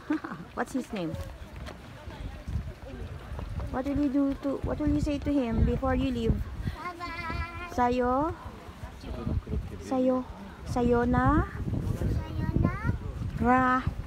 What's his name? What will you say to him before you leave? Bye-bye. Sayo? Sayo? Sayona? Sayonara. Ra?